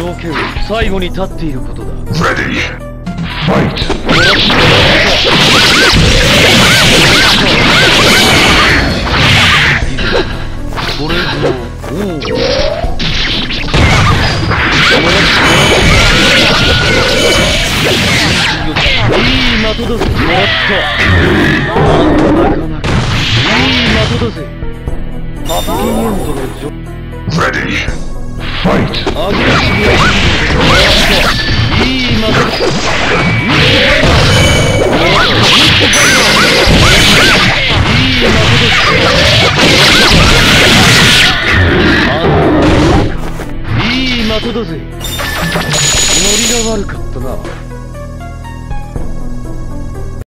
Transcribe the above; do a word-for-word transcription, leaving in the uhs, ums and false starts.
条件は最後に立っていることだ。 Ready. Fight. これぞ王。いい的だぜ。やった。なかなかいい的だぜ。ハッピーエンドのジョ。 Ready. Fight. アグレッシブ。